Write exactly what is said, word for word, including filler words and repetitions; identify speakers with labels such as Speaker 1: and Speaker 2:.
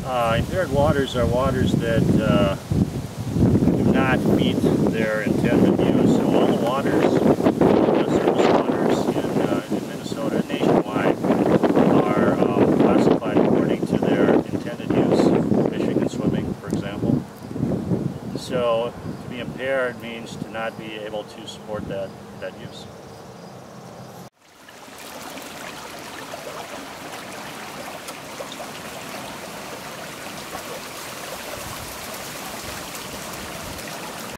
Speaker 1: Uh, impaired waters are waters that uh, do not meet their intended use. So all the waters, the surface waters in, uh, in Minnesota and nationwide are um, classified according to their intended use, fishing and swimming, for example. So to be impaired means to not be able to support that, that use.